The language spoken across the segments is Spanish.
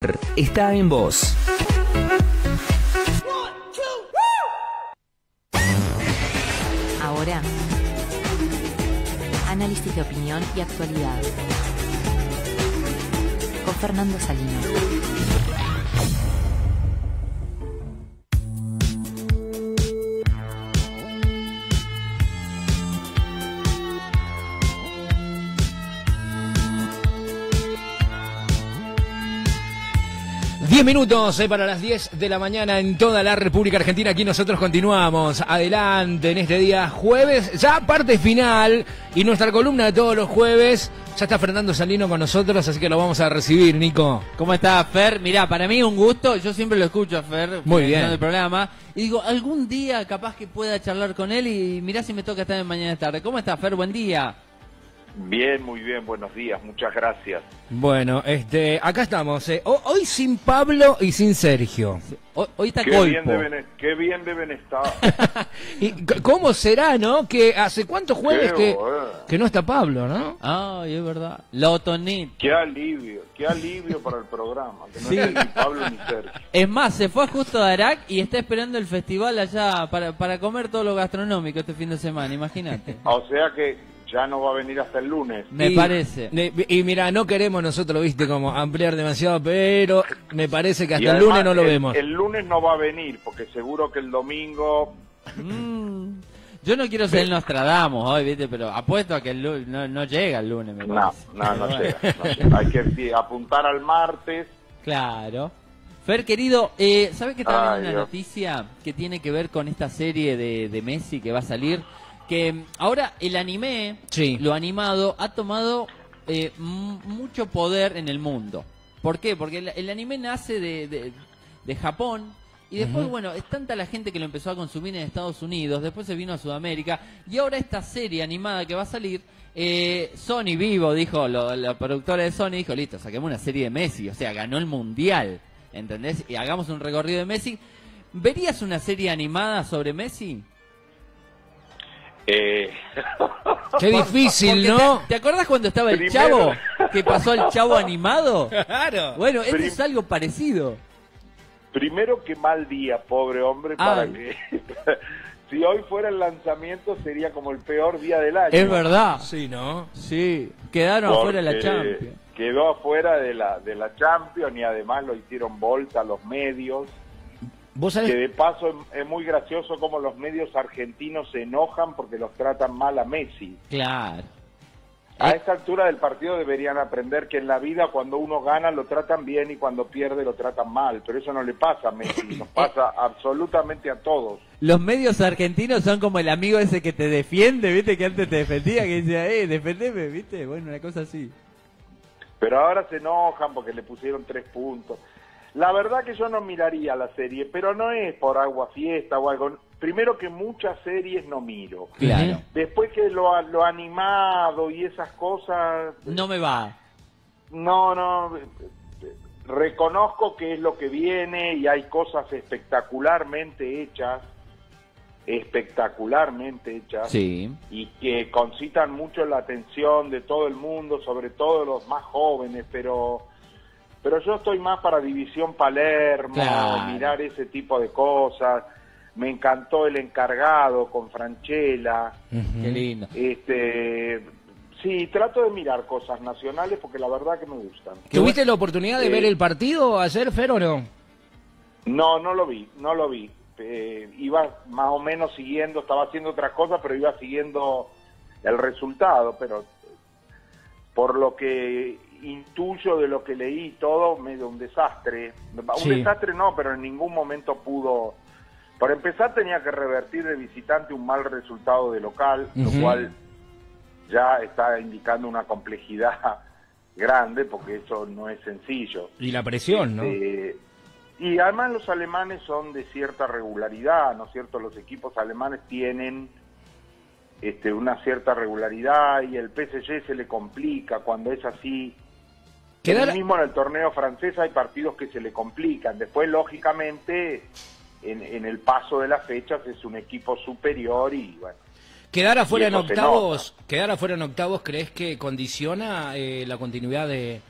Está en vos. Ahora, análisis de opinión y actualidad con Fernando Salino. Minutos para las 10 de la mañana en toda la República Argentina. Aquí nosotros continuamos adelante en este día jueves, ya parte final, y nuestra columna de todos los jueves. Ya está Fernando Salino con nosotros, así que lo vamos a recibir, Nico. ¿Cómo está, Fer? Mirá, para mí un gusto, yo siempre lo escucho a Fer. Muy bien. En el programa, y digo, algún día capaz que pueda charlar con él y mirá si me toca estar en Mañana Tarde. ¿Cómo está, Fer? Buen día. Bien, muy bien, buenos días, muchas gracias. Bueno, acá estamos, hoy sin Pablo y sin Sergio. Hoy está Qué bien deben estar. ¿Y cómo será, no? Que hace cuántos jueves que no está Pablo, ¿no? Ay, es verdad. La Otonit. Qué alivio para el programa, que no esté ni Pablo ni Sergio. Es más, se fue justo a Arac y está esperando el festival allá para comer todo lo gastronómico este fin de semana, imagínate. O sea que ya no va a venir hasta el lunes. Me parece. Y mira, no queremos nosotros, viste, como ampliar demasiado, pero me parece que hasta además, el lunes no lo vemos. El lunes no va a venir, porque seguro que el domingo... Yo no quiero ser el Nostradamus hoy, viste, pero apuesto a que el lunes no llega el lunes, me parece. No llega. Hay que apuntar al martes. Claro. Fer, querido, ¿sabes que está viendo una noticia que tiene que ver con esta serie de Messi que va a salir? Que ahora el anime, sí, lo animado, ha tomado mucho poder en el mundo. ¿Por qué? Porque el anime nace de Japón y después, bueno, es tanta la gente que lo empezó a consumir en Estados Unidos, después se vino a Sudamérica y ahora esta serie animada que va a salir, Sony Vivo, dijo, la productora de Sony dijo, listo, saquemos una serie de Messi, o sea, ganó el Mundial, ¿entendés? Y hagamos un recorrido de Messi. ¿Verías una serie animada sobre Messi? Qué difícil, ¿no? ¿Te acordás cuando estaba el Chavo? Que pasó el Chavo animado. Claro. Bueno, esto es algo parecido. Primero, que mal día, pobre hombre, para que... Si hoy fuera el lanzamiento sería como el peor día del año. Es verdad. Sí, ¿no? Sí, quedaron afuera de la Champions. Quedó afuera de la Champions y además lo hicieron bolsa los medios. ¿Vos sabés? Que de paso es muy gracioso cómo los medios argentinos se enojan porque los tratan mal a Messi. Claro. A esta altura del partido deberían aprender que en la vida cuando uno gana lo tratan bien y cuando pierde lo tratan mal, pero eso no le pasa a Messi, nos pasa absolutamente a todos. Los medios argentinos son como el amigo ese que te defiende, ¿viste? Que antes te defendía, que decía, defendeme, ¿viste? Bueno, una cosa así. Pero ahora se enojan porque le pusieron 3 puntos. La verdad que yo no miraría la serie, pero no es por agua fiesta o algo. Primero que muchas series no miro. Claro. Después que lo animado y esas cosas... No me va. No. Reconozco que es lo que viene y hay cosas espectacularmente hechas. Sí. Y que concitan mucho la atención de todo el mundo, sobre todo los más jóvenes, pero yo estoy más para División Palermo, claro, mirar ese tipo de cosas. Me encantó El Encargado con Francella. Qué lindo. Sí, trato de mirar cosas nacionales porque la verdad que me gustan. ¿Tuviste la oportunidad de ver el partido ayer, Fer, o no? No lo vi. Iba más o menos siguiendo, estaba haciendo otras cosas, pero iba siguiendo el resultado, pero por lo que intuyo de lo que leí todo, medio un desastre. Sí. Un desastre no, pero en ningún momento pudo... Por empezar tenía que revertir de visitante un mal resultado de local, lo cual ya está indicando una complejidad grande, porque eso no es sencillo. Y la presión, ¿no? Y además los alemanes son de cierta regularidad, ¿no es cierto? Los equipos alemanes tienen una cierta regularidad y el PSG se le complica cuando es así. Mismo en el torneo francés hay partidos que se le complican. Después, lógicamente, en el paso de las fechas es un equipo superior y bueno. Quedar afuera en octavos, ¿crees que condiciona la continuidad de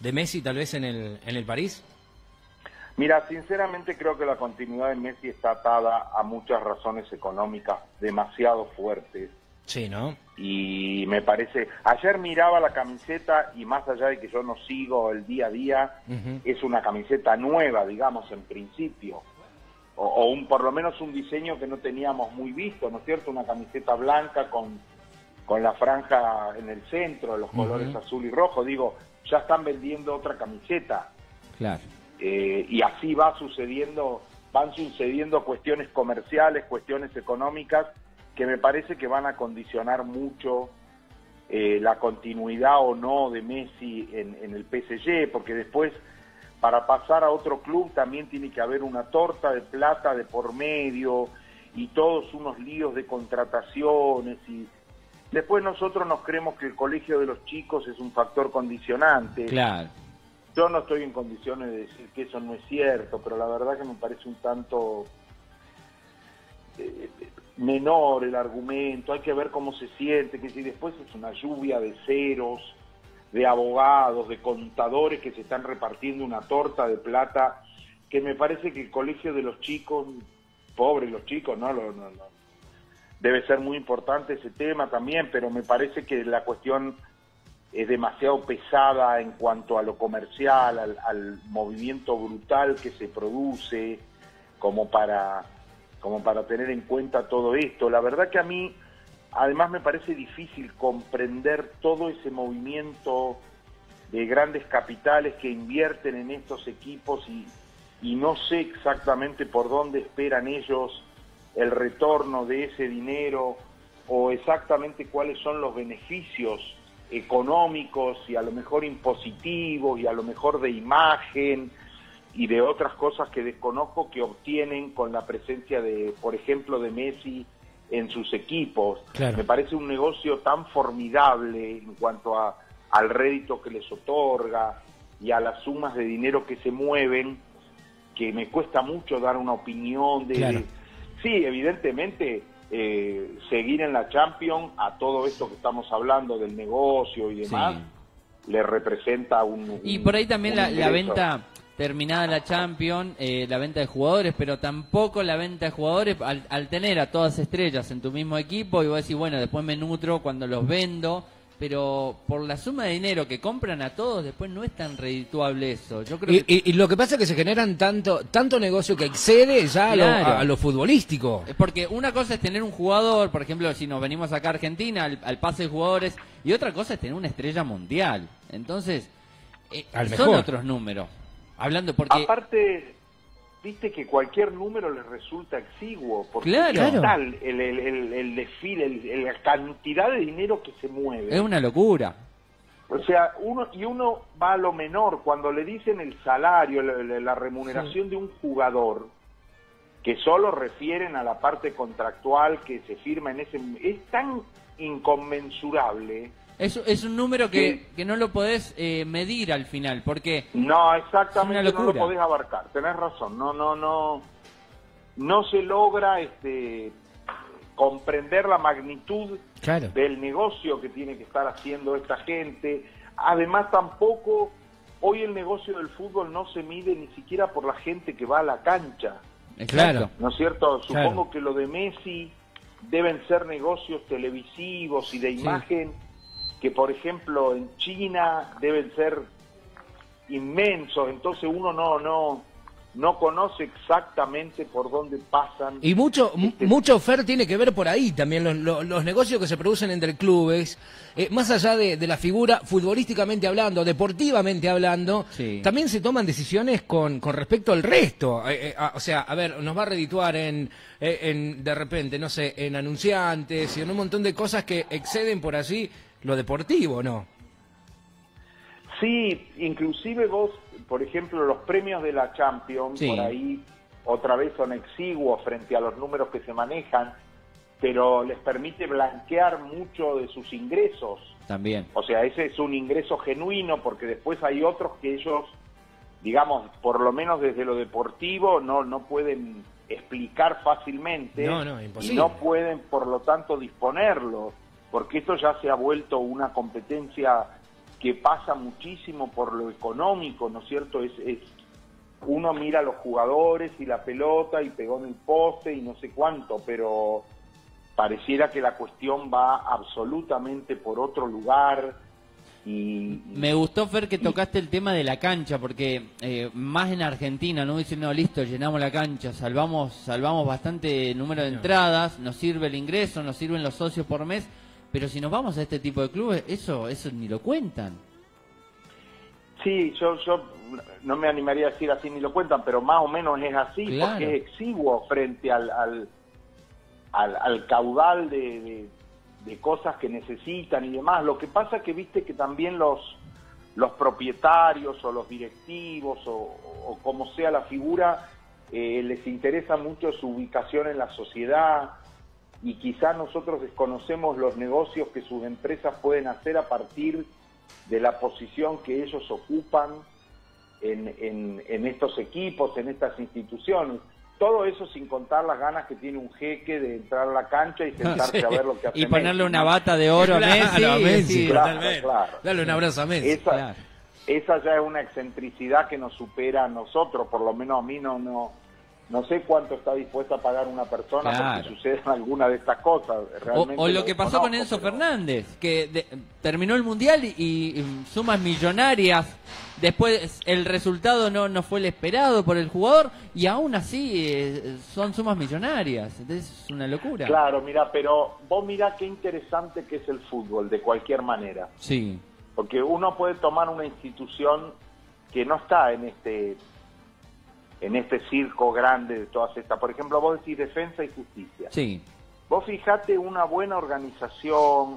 de Messi tal vez en el París? Mira, sinceramente creo que la continuidad de Messi está atada a muchas razones económicas demasiado fuertes. Sí, ¿no? Y me parece, ayer miraba la camiseta y más allá de que yo no sigo el día a día, es una camiseta nueva, digamos, en principio. O por lo menos un diseño que no teníamos muy visto, ¿no es cierto? Una camiseta blanca con la franja en el centro, los colores azul y rojo. Digo, ya están vendiendo otra camiseta. Claro. Y así van sucediendo cuestiones comerciales, cuestiones económicas, que me parece que van a condicionar mucho la continuidad o no de Messi en el PSG, porque después, para pasar a otro club, también tiene que haber una torta de plata de por medio, y todos unos líos de contrataciones, y después nosotros nos creemos que el colegio de los chicos es un factor condicionante. Claro. Yo no estoy en condiciones de decir que eso no es cierto, pero la verdad que me parece un tanto menor el argumento. Hay que ver cómo se siente, que si después es una lluvia de ceros, de abogados, de contadores que se están repartiendo una torta de plata, que me parece que el colegio de los chicos, pobres los chicos, no. Debe ser muy importante ese tema también, pero me parece que la cuestión es demasiado pesada en cuanto a lo comercial, al movimiento brutal que se produce, como para tener en cuenta todo esto. La verdad que a mí, además, me parece difícil comprender todo ese movimiento de grandes capitales que invierten en estos equipos y no sé exactamente por dónde esperan ellos el retorno de ese dinero o exactamente cuáles son los beneficios económicos y a lo mejor impositivos y a lo mejor de imagen y de otras cosas que desconozco que obtienen con la presencia de, por ejemplo, de Messi en sus equipos. Claro. Me parece un negocio tan formidable en cuanto al rédito que les otorga y a las sumas de dinero que se mueven, que me cuesta mucho dar una opinión de... Claro. Sí, evidentemente... seguir en la Champions a todo esto que estamos hablando del negocio y demás, le representa un... Y por ahí también la ingreso. venta, terminada la Champions, la venta de jugadores, pero tampoco la venta de jugadores al tener a todas estrellas en tu mismo equipo, y vos decís, bueno, después me nutro cuando los vendo, pero por la suma de dinero que compran a todos, después no es tan redituable eso. Yo creo que... y lo que pasa es que se generan tanto negocio que excede ya Claro. a lo futbolístico. Porque una cosa es tener un jugador, por ejemplo, si nos venimos acá a Argentina, al pase de jugadores, y otra cosa es tener una estrella mundial. Entonces, Al son mejor. otros números. Hablando porque... Aparte, viste que cualquier número les resulta exiguo, porque Claro. es tal el desfile, la cantidad de dinero que se mueve. Es una locura. O sea, uno va a lo menor, cuando le dicen el salario, la remuneración de un jugador, que solo refieren a la parte contractual que se firma en ese... Es tan inconmensurable. Es un número que no lo podés medir al final, porque... No, Es exactamente, una no lo locura. podés abarcar, tenés razón, no se logra comprender la magnitud Claro. del negocio que tiene que estar haciendo esta gente. Además, tampoco, hoy el negocio del fútbol no se mide ni siquiera por la gente que va a la cancha, Claro. ¿no es cierto? Claro. Supongo que lo de Messi deben ser negocios televisivos y de imagen que, por ejemplo, en China deben ser inmensos, entonces uno no conoce exactamente por dónde pasan. Y mucho Fer tiene que ver por ahí también, los negocios que se producen entre clubes, más allá de la figura, futbolísticamente hablando, deportivamente hablando, Sí. también se toman decisiones con respecto al resto. O sea, a ver, nos va a redituar en de repente, no sé, en anunciantes y en un montón de cosas que exceden por allí lo deportivo, ¿no? Sí, inclusive vos, por ejemplo, los premios de la Champions, Sí. por ahí otra vez son exiguos frente a los números que se manejan, pero les permite blanquear mucho de sus ingresos. También. O sea, ese es un ingreso genuino, porque después hay otros que ellos, digamos, por lo menos desde lo deportivo, no pueden explicar fácilmente. No, imposible. Y no pueden, por lo tanto, disponerlo, porque esto ya se ha vuelto una competencia que pasa muchísimo por lo económico, ¿no es cierto? Uno mira a los jugadores y la pelota y pegó en el poste y no sé cuánto, pero pareciera que la cuestión va absolutamente por otro lugar. Me gustó, Fer, que tocaste el tema de la cancha, porque más en Argentina, ¿no? Dicen, no, listo, llenamos la cancha, salvamos bastante número de entradas, nos sirve el ingreso, nos sirven los socios por mes, pero si nos vamos a este tipo de clubes, eso ni lo cuentan. Sí, yo no me animaría a decir así ni lo cuentan, pero más o menos es así, Claro. porque es exiguo frente al caudal de cosas que necesitan y demás. Lo que pasa es que viste que también los propietarios o los directivos o como sea la figura, les interesa mucho su ubicación en la sociedad, y quizás nosotros desconocemos los negocios que sus empresas pueden hacer a partir de la posición que ellos ocupan en estos equipos, en estas instituciones. Todo eso sin contar las ganas que tiene un jeque de entrar a la cancha y sentarse Sí. a ver lo que hace Y ponerle Messi, una ¿no? bata de oro a Messi. Claro, a Messi, sí. totalmente. Claro. Dale un abrazo a Messi. Esa ya es una excentricidad que nos supera a nosotros, por lo menos a mí no sé cuánto está dispuesta a pagar una persona Claro. porque sucedan alguna de estas cosas. Realmente O lo que pasó con desconozco, Enzo pero- Fernández, que terminó el Mundial y sumas millonarias. Después el resultado no fue el esperado por el jugador y aún así son sumas millonarias. Entonces es una locura. Claro, mira, pero vos mirá qué interesante que es el fútbol, de cualquier manera. Sí, Porque uno puede tomar una institución que no está en este circo grande de todas estas. Por ejemplo, vos decís Defensa y Justicia. sí, Vos fijate una buena organización,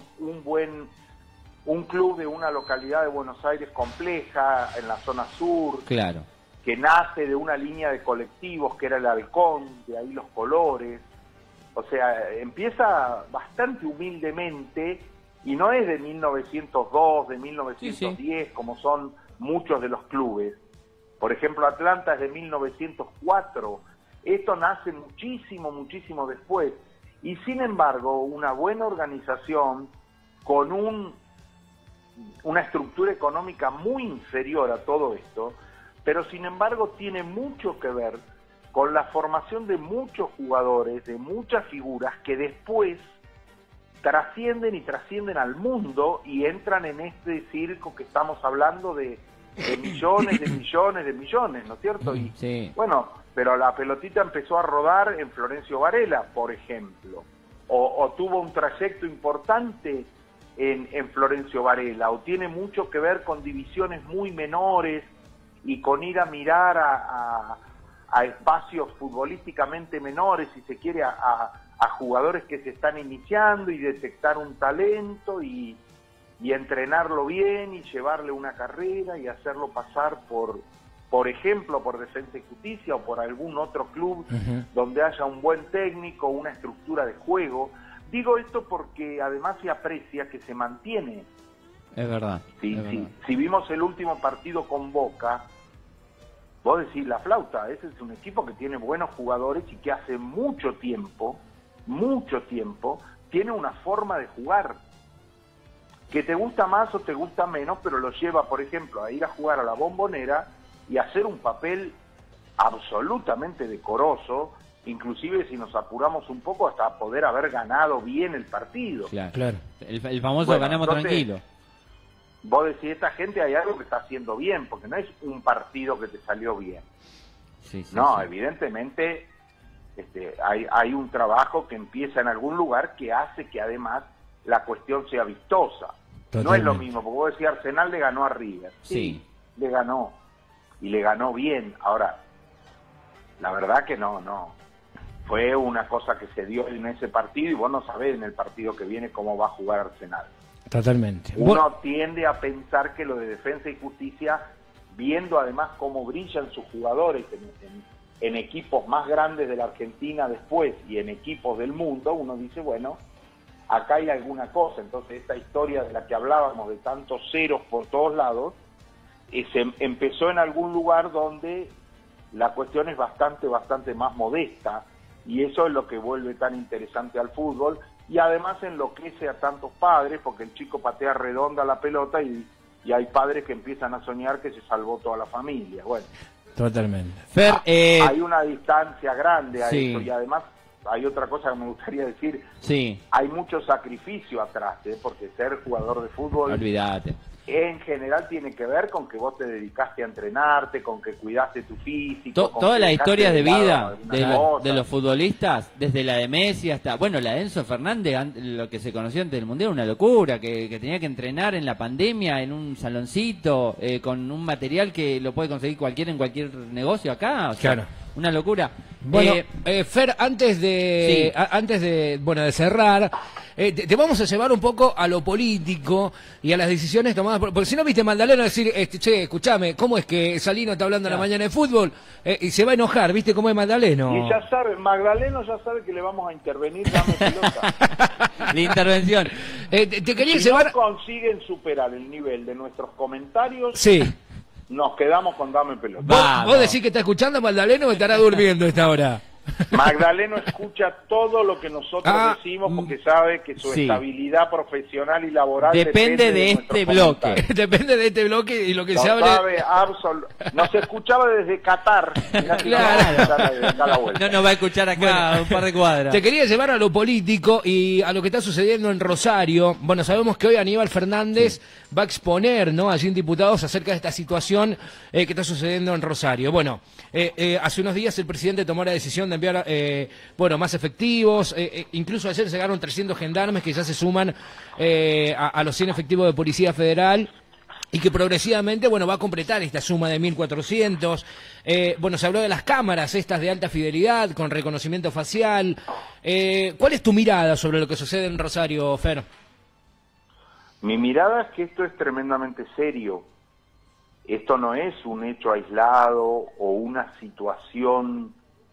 un club de una localidad de Buenos Aires compleja, en la zona sur, claro. que nace de una línea de colectivos que era el Halcón, de ahí los colores. O sea, empieza bastante humildemente y no es de 1902, de 1910, como son muchos de los clubes. Por ejemplo, Atlanta es de 1904. Esto nace muchísimo después. Y sin embargo, una buena organización con una estructura económica muy inferior a todo esto, pero sin embargo tiene mucho que ver con la formación de muchos jugadores, de muchas figuras que después trascienden al mundo y entran en este circo que estamos hablando de millones, ¿no es cierto? Y Sí. bueno, pero la pelotita empezó a rodar en Florencio Varela, por ejemplo, o tuvo un trayecto importante en Florencio Varela, o tiene mucho que ver con divisiones muy menores y con ir a mirar a espacios futbolísticamente menores, si se quiere, a jugadores que se están iniciando y detectar un talento y entrenarlo bien y llevarle una carrera y hacerlo pasar por ejemplo, por Defensa y Justicia o por algún otro club donde haya un buen técnico, una estructura de juego. Digo esto porque además se aprecia que se mantiene. Es verdad. Si vimos el último partido con Boca, vos decís la flauta, ese es un equipo que tiene buenos jugadores y que hace mucho tiempo, tiene una forma de jugar que te gusta más o te gusta menos, pero lo lleva, por ejemplo, a ir a jugar a la Bombonera y hacer un papel absolutamente decoroso, inclusive si nos apuramos un poco hasta poder haber ganado bien el partido. Claro. El famoso Bueno, ganamos entonces, tranquilo. Vos decís, esta gente hay algo que está haciendo bien, porque no es un partido que te salió bien. Sí, No, sí. evidentemente hay un trabajo que empieza en algún lugar que hace que además la cuestión sea vistosa. No es lo mismo, porque vos decís Arsenal le ganó a River. Sí. Le ganó. Y le ganó bien. Ahora, la verdad que no. Fue una cosa que se dio en ese partido y vos no sabés en el partido que viene cómo va a jugar Arsenal. Totalmente. Uno tiende a pensar que lo de Defensa y Justicia, viendo además cómo brillan sus jugadores en equipos más grandes de la Argentina después y en equipos del mundo, uno dice, bueno, acá hay alguna cosa. Entonces esta historia de la que hablábamos de tantos ceros por todos lados, se empezó en algún lugar donde la cuestión es bastante más modesta, y eso es lo que vuelve tan interesante al fútbol, y además enloquece a tantos padres, porque el chico patea redonda la pelota y y hay padres que empiezan a soñar que se salvó toda la familia. Bueno, Totalmente. Fer, hay una distancia grande a sí. eso, y además hay otra cosa que me gustaría decir. Sí, Hay mucho sacrificio atrás, porque ser jugador de fútbol olvídate. en general tiene que ver con que vos te dedicaste a entrenarte, con que cuidaste tu físico. con Todas que las dejaste historias de lado vida algunas cosas. de los futbolistas, desde la de Messi hasta, bueno, la de Enzo Fernández, lo que se conoció antes del Mundial, una locura, que tenía que entrenar en la pandemia, en un saloncito, con un material que lo puede conseguir cualquiera en cualquier negocio acá, o sea, Claro. una locura. Bueno, Fer, antes de Sí. antes de cerrar, te vamos a llevar un poco a lo político y a las decisiones tomadas porque si no viste Magdaleno decir, che, escúchame, ¿cómo es que Salino está hablando a la mañana de fútbol? Y se va a enojar, ¿viste cómo es Magdaleno? Y ya sabe, Magdaleno ya sabe que le vamos a intervenir, dame pelota. La intervención. Te quería Si llevar... no consiguen superar el nivel de nuestros comentarios, Sí. nos quedamos con dame pelota. Vamos. ¿Vos decís que está escuchando a Magdaleno o estará durmiendo a esta hora? Magdaleno escucha todo lo que nosotros decimos porque sabe que su sí. estabilidad profesional y laboral Depende de nuestros este bloque. comentarios. Depende de este bloque y lo que Lo se hable... sabe Nos escuchaba desde Qatar. Mirá si Claro. nos va a escuchar desde acá a la vuelta. No nos va a escuchar acá un par de cuadras. Te quería llevar a lo político y a lo que está sucediendo en Rosario. Bueno, sabemos que hoy Aníbal Fernández va a exponer, ¿no?, allí en Diputados acerca de esta situación que está sucediendo en Rosario. Bueno, hace unos días el presidente tomó la decisión de enviar, más efectivos. Incluso ayer llegaron 300 gendarmes que ya se suman a los 100 efectivos de Policía Federal. Y que progresivamente, va a completar esta suma de 1.400. Se habló de las cámaras estas de alta fidelidad, con reconocimiento facial. ¿Cuál es tu mirada sobre lo que sucede en Rosario, Fer? Mi mirada es que esto es tremendamente serio. Esto no es un hecho aislado o una situación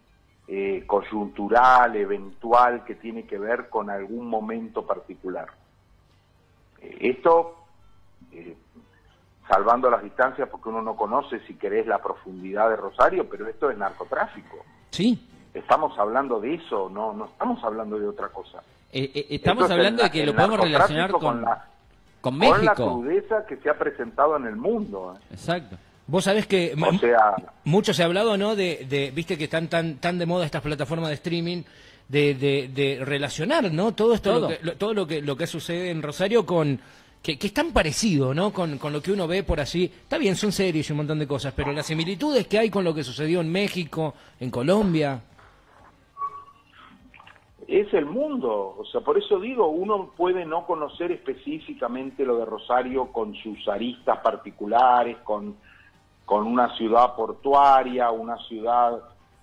coyuntural, eventual, que tiene que ver con algún momento particular. Esto... salvando las distancias porque uno no conoce, si querés, la profundidad de Rosario, pero esto es narcotráfico. Sí. Estamos hablando de eso, no estamos hablando de otra cosa. Estamos Esto es hablando de que lo podemos relacionar narcotráfico con con la México. crudeza que se ha presentado en el mundo. Exacto. Vos sabés que O sea, mucho se ha hablado, ¿no?, de viste que están tan de moda estas plataformas de streaming, de relacionar, ¿no?, todo esto, todo lo que sucede en Rosario con... Que es tan parecido, ¿no?, con lo que uno ve por allí. Está bien, son series y un montón de cosas, pero las similitudes que hay con lo que sucedió en México, en Colombia... es el mundo, o sea, por eso digo, uno puede no conocer específicamente lo de Rosario con sus aristas particulares, con una ciudad portuaria, una ciudad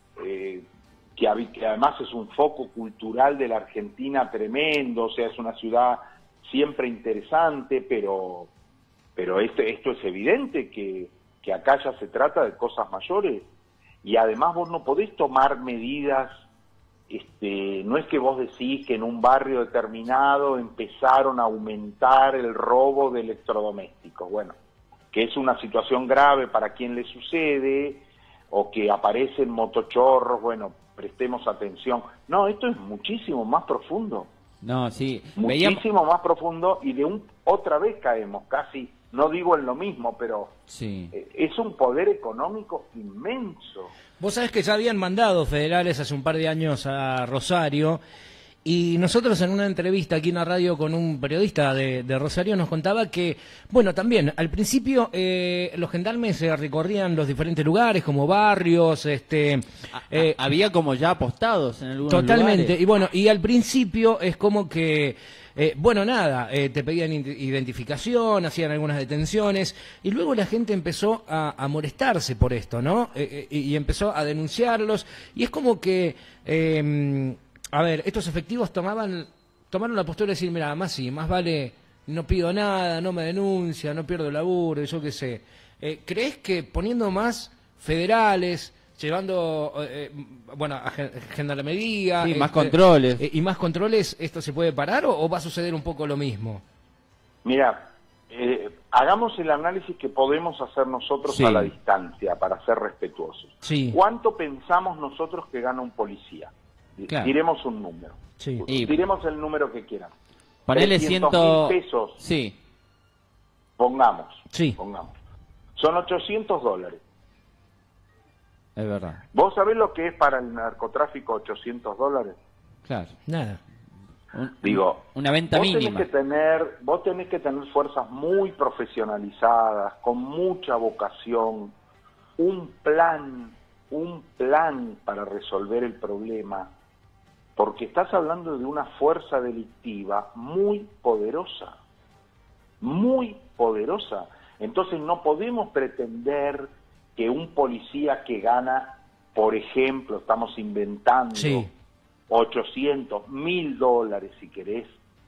que además es un foco cultural de la Argentina tremendo, o sea, es una ciudad siempre interesante, pero esto es evidente que acá ya se trata de cosas mayores, y además vos no podés tomar medidas. No es que vos decís que en un barrio determinado empezaron a aumentar el robo de electrodomésticos, bueno, que es una situación grave para quien le sucede, o que aparecen motochorros, bueno, prestemos atención. No, esto es muchísimo más profundo. No, sí. Muchísimo más profundo, y otra vez caemos, casi, no digo en lo mismo, pero Sí. Es un poder económico inmenso. Vos sabés que ya habían mandado federales hace un par de años a Rosario, y nosotros en una entrevista aquí en la radio con un periodista de Rosario nos contaba que, también al principio los gendarmes recorrían los diferentes lugares como barrios, había como ya apostados en algunos totalmente, lugares. y al principio es como que te pedían identificación, hacían algunas detenciones, y luego la gente empezó a molestarse por esto, ¿no? Y empezó a denunciarlos, y es como que, estos efectivos tomaron la postura de decir, mira, más vale, no pido nada, no me denuncia, no pierdo laburo, yo qué sé. ¿Crees que poniendo más federales, llevando a gendarmería, Sí, más controles. y más controles, esto se puede parar o va a suceder un poco lo mismo? Mira, hagamos el análisis que podemos hacer nosotros Sí. a la distancia para ser respetuosos. Sí. ¿Cuánto pensamos nosotros que gana un policía? Claro. Diremos un número. Sí. Y- Diremos el número que quieran. Ponele 300.000 pesos. Sí. pongamos, Sí. pongamos. Son $800. Es verdad. ¿Vos sabés lo que es para el narcotráfico $800? Claro. Nada. Digo, Una venta vos mínima. vos tenés que tener fuerzas muy profesionalizadas, con mucha vocación, un plan para resolver el problema, porque estás hablando de una fuerza delictiva muy poderosa. Entonces no podemos pretender que un policía que gana, por ejemplo, estamos inventando, Sí. $800, $1.000 si querés,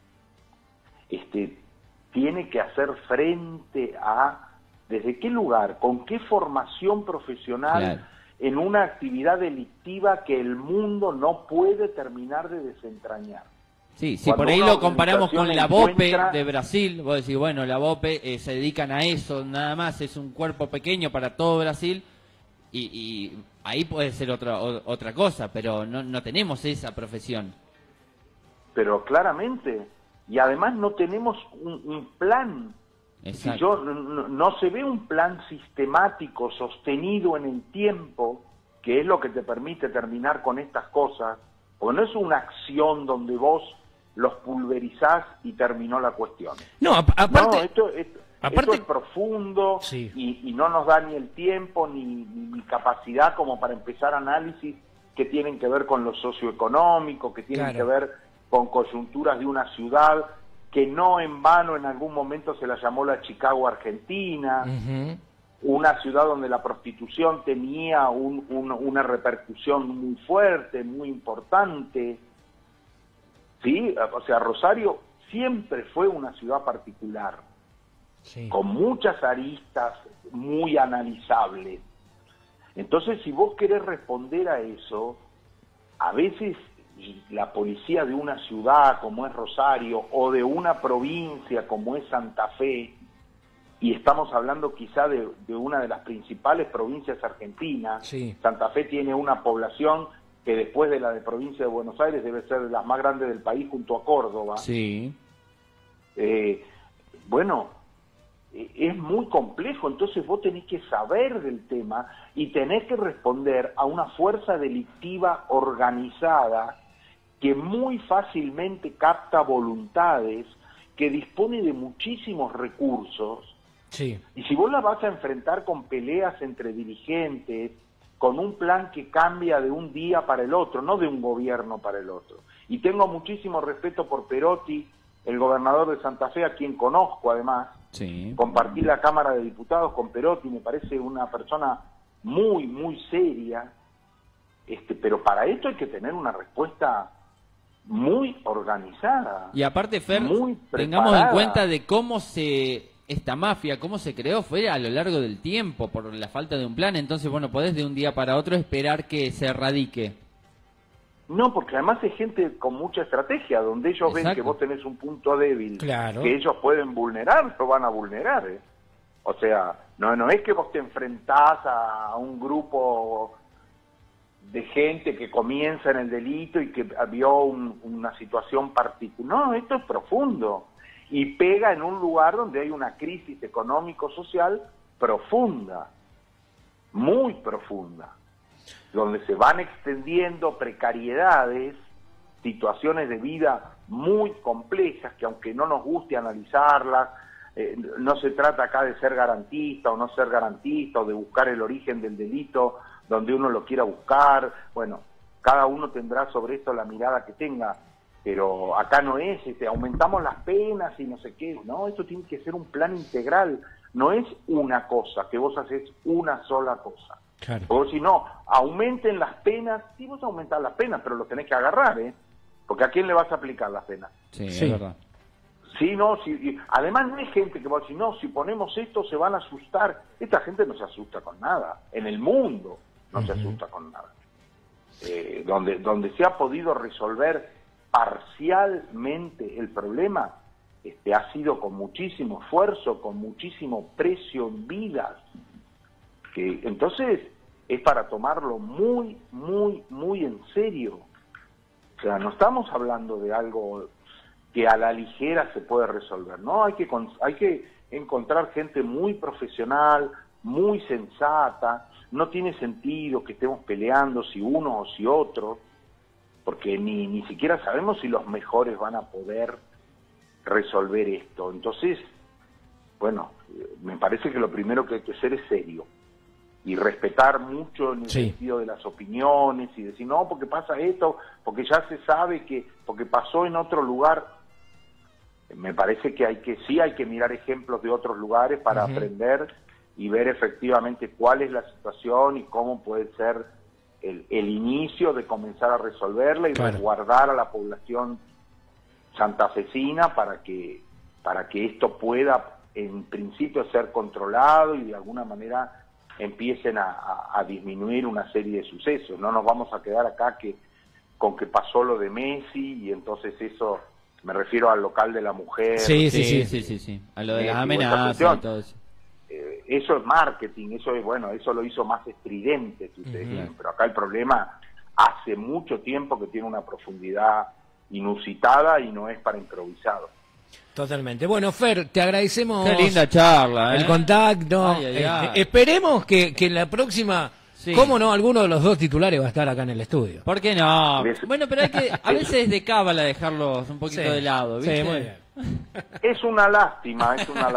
tiene que hacer frente a desde qué lugar, con qué formación profesional, Claro. en una actividad delictiva que el mundo no puede terminar de desentrañar. Sí, si Cuando por ahí una lo comparamos con la organización BOPE encuentra- de Brasil, vos decís, bueno, la BOPE se dedican a eso, nada más, es un cuerpo pequeño para todo Brasil, y ahí puede ser otra cosa, pero no tenemos esa profesión. Pero claramente, y además no tenemos un plan. Exacto. Si no se ve un plan sistemático, sostenido en el tiempo, que es lo que te permite terminar con estas cosas, porque no es una acción donde vos los pulverizás y terminó la cuestión. No, aparte... No, esto es profundo, Sí. y no nos da ni el tiempo ni capacidad como para empezar análisis que tienen que ver con lo socioeconómico, que tienen Claro. que ver con coyunturas de una ciudad que no en vano en algún momento se la llamó la Chicago Argentina, Ujú. una ciudad donde la prostitución tenía una repercusión muy fuerte, muy importante. Sí, o sea, Rosario siempre fue una ciudad particular, Sí. con muchas aristas muy analizables. Entonces, si vos querés responder a eso, a veces la policía de una ciudad como es Rosario o de una provincia como es Santa Fe, y estamos hablando quizá de una de las principales provincias argentinas, Sí. Santa Fe tiene una población que después de la de provincia de Buenos Aires debe ser de las más grandes del país junto a Córdoba. Sí. Bueno, es muy complejo, entonces vos tenés que saber del tema y tenés que responder a una fuerza delictiva organizada que muy fácilmente capta voluntades, que dispone de muchísimos recursos, Sí. y si vos la vas a enfrentar con peleas entre dirigentes, con un plan que cambia de un día para el otro, no de un gobierno para el otro. Y tengo muchísimo respeto por Perotti, el gobernador de Santa Fe, a quien conozco además. Sí. Compartí la Cámara de Diputados con Perotti, me parece una persona muy, muy seria, pero para esto hay que tener una respuesta muy organizada. Y aparte, Fer, muy tengamos en preparada. cuenta de cómo esta mafia, cómo se creó, fue a lo largo del tiempo, por la falta de un plan. Entonces, bueno, podés de un día para otro esperar que se erradique. No, porque además es gente con mucha estrategia, donde ellos ven Exacto. que vos tenés un punto débil, Claro. que ellos pueden vulnerar, lo van a vulnerar. O sea, no es que vos te enfrentás a un grupo de gente que comienza en el delito y que vio una situación particular. No, esto es profundo y pega en un lugar donde hay una crisis económico-social profunda, muy profunda, donde se van extendiendo precariedades, situaciones de vida muy complejas que aunque no nos guste analizarlas, no se trata acá de ser garantista o no ser garantista o de buscar el origen del delito donde uno lo quiera buscar. Bueno, cada uno tendrá sobre esto la mirada que tenga, pero acá no es aumentamos las penas y no sé qué, no, esto tiene que ser un plan integral, no es una cosa, que vos haces una sola cosa. Claro. O si no, aumenten las penas, sí vos aumentás las penas, pero lo tenés que agarrar, porque ¿a quién le vas a aplicar las penas? Sí, Sí. es verdad. Sí, no, sí, además no hay gente que va a decir, no, si ponemos esto se van a asustar. Esta gente no se asusta con nada, en el mundo no se asusta con nada. Donde se ha podido resolver parcialmente el problema, ha sido con muchísimo esfuerzo, con muchísimo precio en vidas. Que entonces es para tomarlo muy, muy, muy en serio. O sea, no estamos hablando de algo que a la ligera se puede resolver, ¿no? Hay que encontrar gente muy profesional, muy sensata. No tiene sentido que estemos peleando si uno o si otro, porque ni siquiera sabemos si los mejores van a poder resolver esto. Entonces, bueno, me parece que lo primero que hay que hacer es serio y respetar mucho en el sentido de las opiniones y decir, no, porque pasa esto, porque ya se sabe que, porque pasó en otro lugar. Me parece que hay que mirar ejemplos de otros lugares para aprender y ver efectivamente cuál es la situación y cómo puede ser el inicio de comenzar a resolverla y resguardar a la población santafesina para que esto pueda en principio ser controlado y de alguna manera empiecen a disminuir una serie de sucesos. No nos vamos a quedar acá con que pasó lo de Messi y entonces eso, me refiero al local de la mujer. Sí. A lo de las amenazas y todo eso. Eso es marketing, eso es, bueno, eso lo hizo más estridente, si ustedes quieren, pero acá el problema hace mucho tiempo que tiene una profundidad inusitada y no es para improvisado. Totalmente. Bueno, Fer, te agradecemos. Qué linda charla, el contacto. Ay. Esperemos que en la próxima, cómo no, alguno de los dos titulares va a estar acá en el estudio. ¿Por qué no? Bueno, pero hay que, a veces es de cábala dejarlos un poquito de lado, ¿viste? Sí, muy bien. Es una lástima.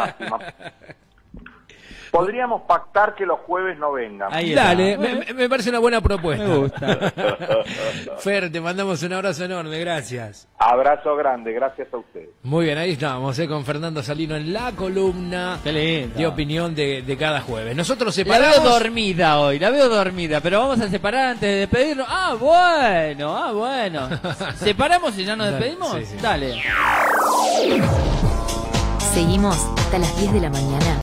Podríamos pactar que los jueves no vengan. Dale, me parece una buena propuesta. Me gusta. Fer, te mandamos un abrazo enorme, gracias. Abrazo grande, gracias a ustedes. Muy bien, ahí estamos, con Fernando Salino en la columna de opinión de cada jueves. Nosotros separamos... La veo dormida hoy, pero vamos a separar antes de despedirnos. Bueno. ¿Separamos y ya nos despedimos? Sí. Dale. Seguimos hasta las 10 de la mañana